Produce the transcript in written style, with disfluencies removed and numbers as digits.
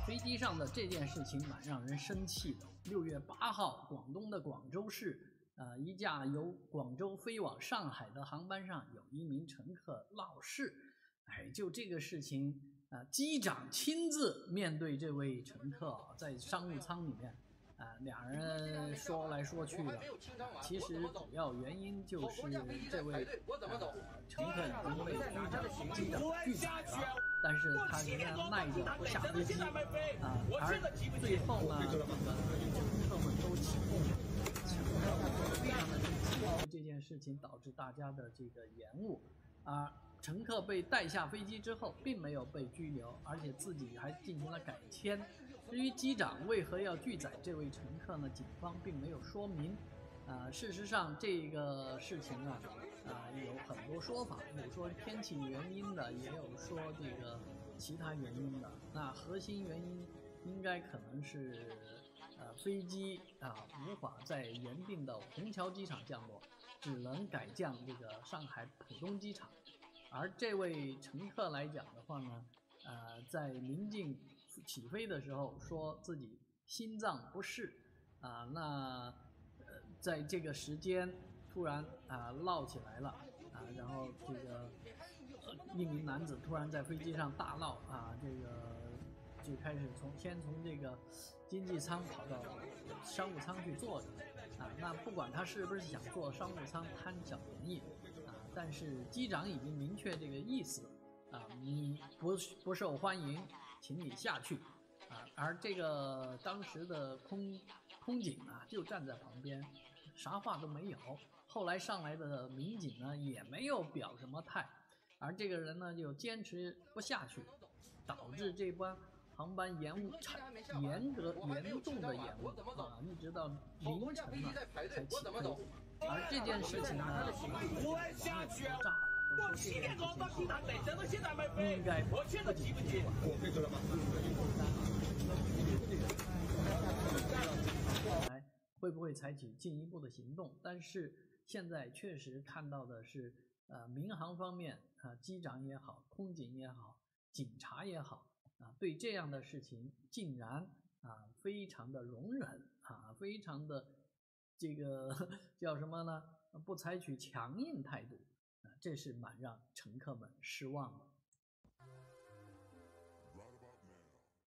飞机上的这件事情蛮让人生气的。6月8号，广东的广州市，一架由广州飞往上海的航班上，有一名乘客闹事。就这个事情，机长亲自面对这位乘客，在商务舱里面，两人说来说去的，其实主要原因就是这位乘客已经被机长拒载了，但是他仍然耐着不下飞机，而最后呢，乘客们都起哄，非常的生气，这件事情导致大家的这个延误，乘客被带下飞机之后，并没有被拘留，而且自己还进行了改签。至于机长为何要拒载这位乘客呢？警方并没有说明。事实上，这个事情呢，有很多说法，有说天气原因的，也有说这个其他原因的。那核心原因应该可能是，飞机无法在原定的虹桥机场降落，只能改降这个上海浦东机场。而这位乘客来讲的话呢，在临近起飞的时候说自己心脏不适，在这个时间突然闹起来了，然后这个一名男子突然在飞机上大闹，这个就开始先从这个经济舱跑到商务舱去坐着，那不管他是不是想坐商务舱贪小便宜，但是机长已经明确这个意思，你不受欢迎，请你下去，而这个当时的空警就站在旁边，啥话都没有。后来上来的民警呢也没有表什么态，而这个人呢就坚持不下去，导致这班航班严重的延误，一直到凌晨才起飞。而这件事情呢，网友都炸了，都说这件事情应该不仅监管，会不会采取进一步的行动？但是现在确实看到的是，民航方面机长也好，空警也好，警察也好，对这样的事情竟然非常的容忍，非常的这个叫什么呢？不采取强硬态度，这是蛮让乘客们失望的。